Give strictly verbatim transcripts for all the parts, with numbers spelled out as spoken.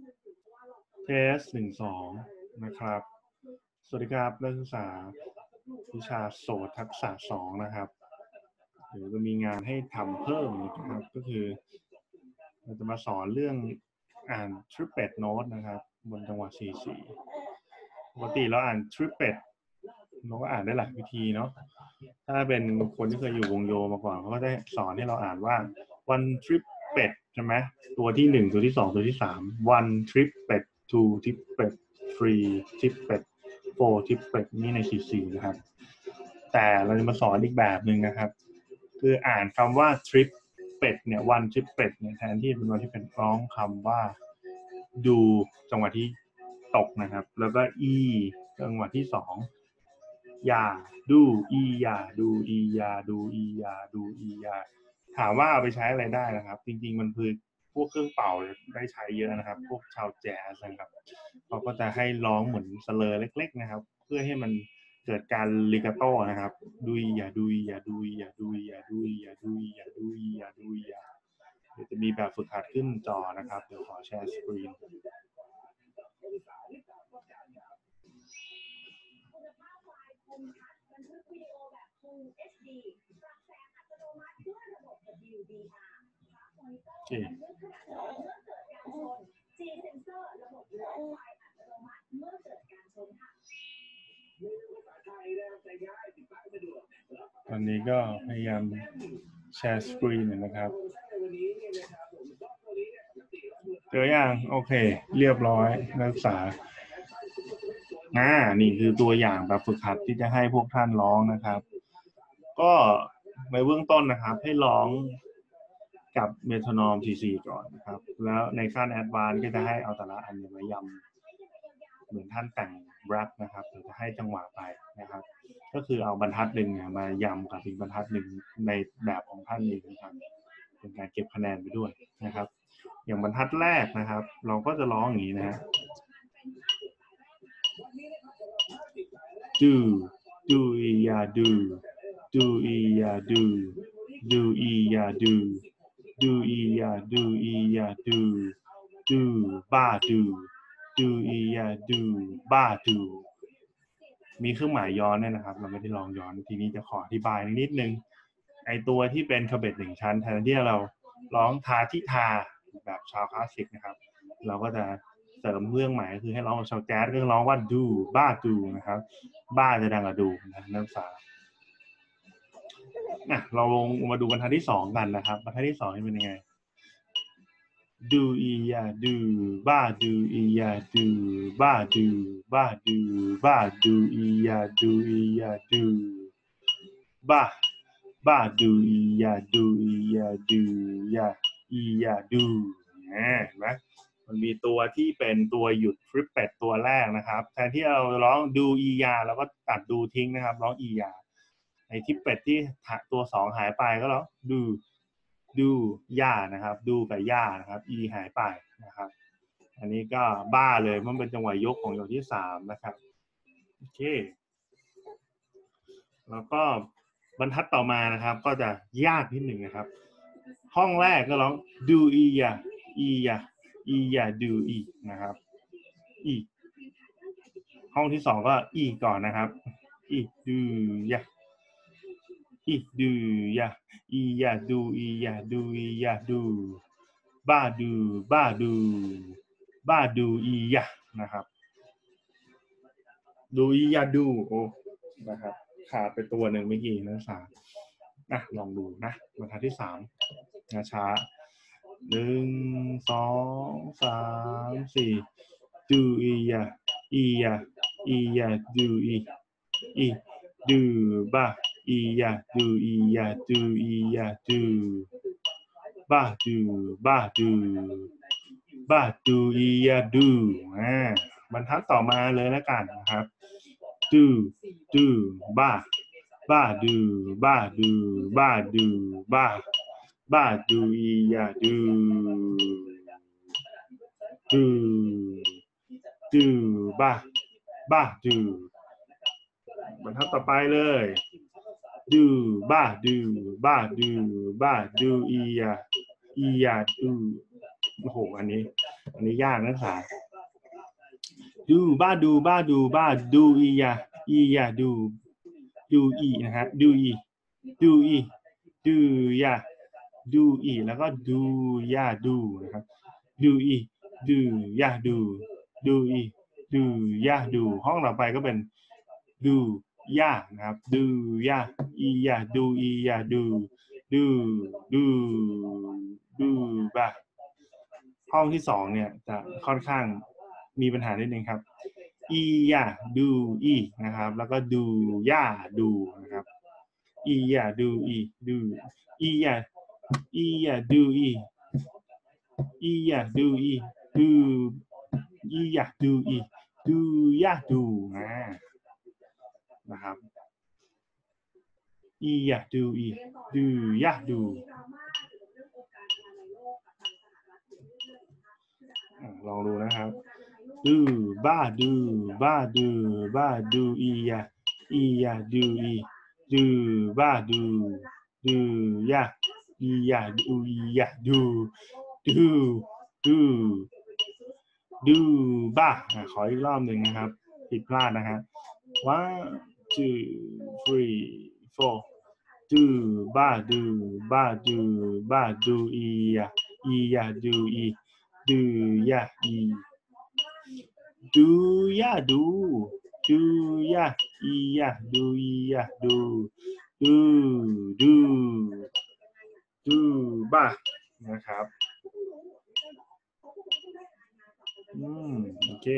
เทสหนึ่งสองนะครับสวัสดีครับนักศึกษาวิชาโสตทักษะสองนะครับเดี๋ยวจะมีงานให้ทำเพิ่มนะครับก็คือเราจะมาสอนเรื่องอ่าน triplet note นะครับบนจังหวะสี่สี่ปกติเราอ่าน triplet เราก็อ่านได้หลายวิธีเนาะถ้าเป็นคนที่เคยอยู่วงโยมาก่อนเขาก็ได้สอนให้เราอ่านว่า one triplet ใช่ไหมตัวที่หนึ่งตัวที่สองตัวที่สาม one triplet two triplet three triplet four triplet นี่ในสี่สี่นะครับแต่เราจะมาสอนอีกแบบหนึ่งนะครับคืออ่านคำว่า triplet เนี่ย one triplet เนี่ยแทนที่เป็นวันที่เป็นร้องคำว่าดูจังหวะที่ตกนะครับแล้วก็ e จังหวะที่สองอย่าดูอีอย่าดูอีอย่าดูอีอย่าดูอีอย่าถามว่าเอาไปใช้อะไรได้นะครับจริงๆมันคือพวกเครื่องเป่าได้ใช้เยอะนะครับพวกชาวแจ๊สนะครับเขาก็จะให้ร้องเหมือนสเลอร์เล็กๆนะครับเพื่อให้มันเกิดการลิกาโต้นะครับดูอีอย่าดูอีอย่าดูอีอย่าดูอีอย่าดูอีอย่าดูอีอย่าดูอีอย่าดูอีอย่าเดี๋ยวจะมีแบบฝึกหัดขึ้นจอนะครับเดี๋ยวขอแชร์สกรีนโอเคตอนนี้ก็พยายามแชร์สกรีนนะครับเจอยังโอเคเรียบร้อยนักศึกษาอ่านี่คือตัวอย่างแบบฝึกหัดที่จะให้พวกท่านร้องนะครับก็ในเบื้องต้นนะครับให้ร้องกับเมโทรนอม สี่สี่ ก่อนนะครับแล้วในขั้นแอดวานซ์ก็จะให้เอาแต่ละอันมายำเหมือนท่านแต่งแรปนะครับหรือจะให้จังหวะไปนะครับก็คือเอาบรรทัดหนึ่งมายำกับอีกบรรทัดหนึ่งในแบบของท่านเองนะครับเป็นการเก็บคะแนนไปด้วยนะครับอย่างบรรทัดแรกนะครับเราก็จะร้องอย่างนี้นะฮะ do do ya do do ya do do ya do do ya do ya do do ba do do ya do ba do มีเครื่องหมายย้อนเนี่ยนะครับเราไม่ได้ลองย้อนทีนี้จะขออธิบายนิดนึงไอตัวที่เป็นคาเบตหนึ่งชั้นแทนที่เราร้องทาที่ทาแบบชาวคลาสสิกนะครับเราก็จะเสริมเรื่องหมายคือให้ร้องชาวแจ๊สก็ร้องว่าดูบ้าดูนะครับบ้าจะดังกว่าดูนะนักศึกษานะเราลงมาดูบรรทัดที่สองกันนะครับบรรทัดที่สองเป็นยังไงดูอียาดูบ้าดูอียาดูบ้าดูบ้าดูบ้าดูอียาดูอียาดูบ้าบ้าดูอียาดูอียาดูยาอียาดูเห็นไหมมันมีตัวที่เป็นตัวหยุดทริปเป็ดตัวแรกนะครับแทนที่เราร้องดูอียาเราก็ตัดดูทิ้งนะครับร้องอียาไอ้ทริปเป็ดที่ตัวสองหายไปก็ร้องดูดูย่านะครับดูกับย่านะครับอีหายไปนะครับอันนี้ก็บ้าเลยมันเป็นจังหวะยกของยกที่สามนะครับโอเคแล้วก็บรรทัดต่อมานะครับก็จะยากนิดหนึ่งนะครับห้องแรกก็ร้องดูอียาอียาอียาดูอีนะครับอีห้องที่สองก็อีก่อนนะครับอีดูยาอีดูยาอียาดูอียาดูอียาดูบ้าดูบ้าดูบ้าดูอียานะครับดูอียาดูโอ้นะครับขาดไปตัวหนึ่งเมื่อกี้นักศึกษาอ่ะลองดูนะบรรทัดที่สามนะช้าหนึ่งสองสามสี่ดูอียาอียาอียาดูอีอีดูบ้าอียาดูอียาดูอียาดูบ้าดูบ้าดูบ้าดูอียาดูอ่าบรรทัดต่อมาเลยแล้วกันนะครับดูดูบ้าบ้าดูบ้าดูบ้าดูบ้าบ้าดูอียาดูดูดูบ้าบ้าดูบรรทัดต่อไปเลยดูบ้าดูบ้าดูบ้าดูอียาอียาดูโอ้โหอันนี้อันนี้ยากนะภาษาดูบ้าดูบ้าดูบ้าดูอียาอียาดูดูอีนะฮะดูอีดูอีดูยาดูอีแล้วก็ดูยาดูนะครับดูอีดูยาดูดูอีดูยาดูห้องต่อไปก็เป็นดูยานะครับดูยาอียาดูอียาดูดูดูดูบ้าห้องที่สองเนี่ยจะค่อนข้างมีปัญหานิดนึงครับอียาดูอีนะครับแล้วก็ดูยาดูนะครับอียาดูอีดูอียาอียาดูอีอียาดูอีดูอียาดูอีดูยาดูนะนะครับอียาดูอีดูยาดูลองดูนะครับดูบ้าดูบ้าดูบ้าดูอียาอียาดูอีดูบ้าดูดูยาอียาดูอียาดูดูดูดูบ้าขออีกรอบหนึ่งนะครับผิดพลาดนะฮะ one two three four ดูบ้าดูบ้าดูบ้าดูอียาอียาดูอีดูยาอีดูยาดูดูยาอียาดูอียาดูดูดูดูบ้านะครับอืมโอเค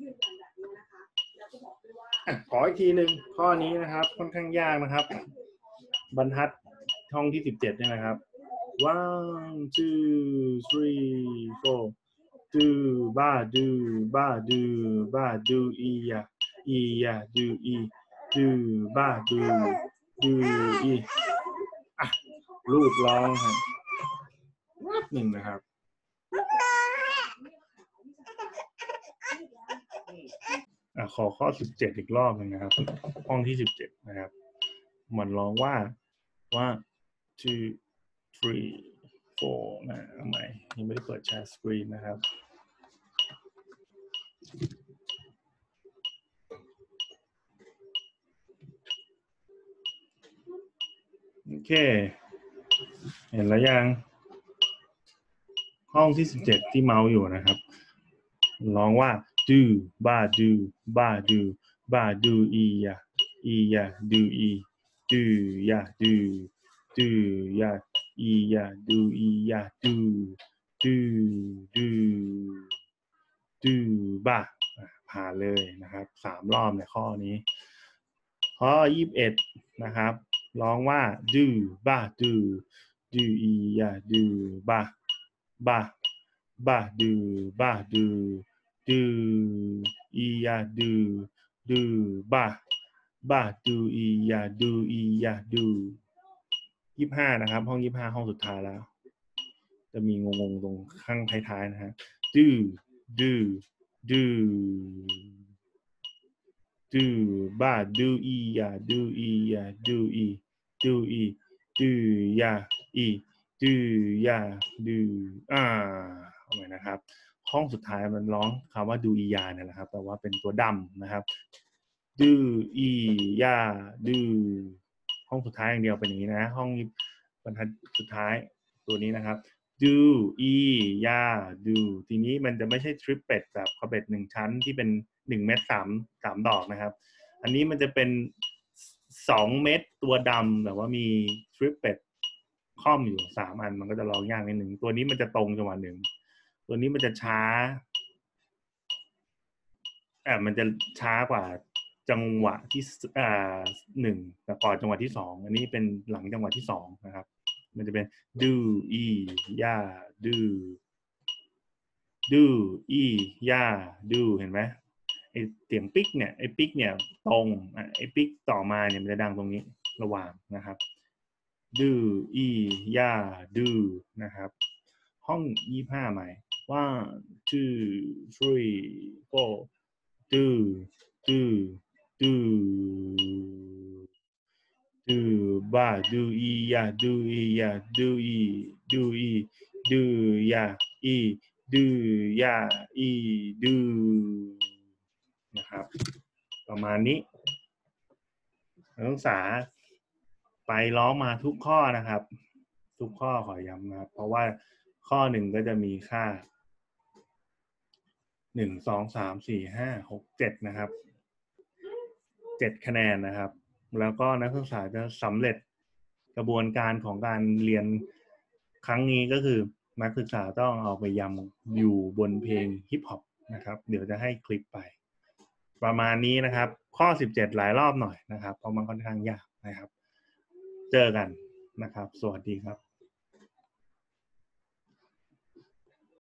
ขออีกทีหนึ่งข้อนี้นะครับค่อนข้างยากนะครับบรรทัดห้องที่สิบเจ็ดเนี่ยนะครับ one two three four do ba do ba do ba do e ya e ya do e do ba do do e อ่ะรูปร้องครับวัดหนึ่งนะครับอ่ะขอข้อสิบเจ็ดอีกรอบนึงนะครับห้องที่สิบเจ็ดนะครับมันร้องว่าว่า two three four นะทำไมยังไม่ได้เปิดแชร์สกรีนนะครับโอเคเห็นแล้วยังห้องที่สิบเจ็ดที่เมาส์อยู่นะครับร้องว่า do ba do ba do ba do e ya e ya do e do ya do do ya e ya do e ya do do do do ba ผ่านเลยนะครับสามรอบในข้อนี้ข้อยี่สิบเอ็ดนะครับร้องว่า do ba do do e ya do ba ba ba do ba do do e ya do do ba ba do e ya do e ya do ยี่สิบห้านะครับห้องยี่สิบห้าห้องสุดท้ายแล้วจะมีงงๆตรงข้างท้ายๆนะฮะ do do do do ba do e ya do e ya do e do e do ya e do ya do อ่าเอาใหม่นะครับห้องสุดท้ายมันร้องคำว่าดูอียาเนี่ยแหละครับแต่ว่าเป็นตัวดำนะครับดูอียาดูห้องสุดท้ายอย่างเดียวเป็นอย่างนี้นะห้องบรรทัดสุดท้ายตัวนี้นะครับดูอียาดูทีนี้มันจะไม่ใช่ทริปเป็ดแบบคอเบ็ดหนึ่งชั้นที่เป็นหนึ่งเม็ดสามสามดอกนะครับอันนี้มันจะเป็นสองเม็ดตัวดำแต่ว่ามีทริปเป็ดค่อมอยู่สามอันมันก็จะร้องยากนิดหนึ่งตัวนี้มันจะตรงจังหวะหนึ่งตัวนี้มันจะช้าอ่ามันจะช้ากว่าจังหวะที่อ่าหนึ่งแต่ก่อนจังหวะที่สองอันนี้เป็นหลังจังหวะที่สองนะครับมันจะเป็น do e ya do do e ya do เห็นไหมไอเสียงปิ๊กเนี่ยไอปิ๊กเนี่ยตรงไอปิ๊กต่อมาเนี่ยมันจะดังตรงนี้ระหว่างนะครับ do e ya do นะครับห้องยี่สิบห้าใหม่ one two three four do do do do ba do e ya do e ya do e do e do ya e ดื้อย่าอีดื้อนะครับประมาณนี้นักศึกษาไปร้องมาทุกข้อนะครับทุกข้อขอย้ำนะครับเพราะว่าข้อหนึ่งก็จะมีค่าหนึ่งสองสามสี่ห้าหกเจ็ดนะครับเจ็ดคะแนนนะครับแล้วก็นักศึกษาจะสำเร็จกระบวนการของการเรียนครั้งนี้ก็คือนักศึกษาต้องเอาไปยำอยู่บนเพลงฮิปฮอปนะครับเดี๋ยวจะให้คลิปไปประมาณนี้นะครับข้อสิบเจ็ดหลายรอบหน่อยนะครับเพราะมันค่อนข้างยากนะครับเจอกันนะครับสวัสดีครับ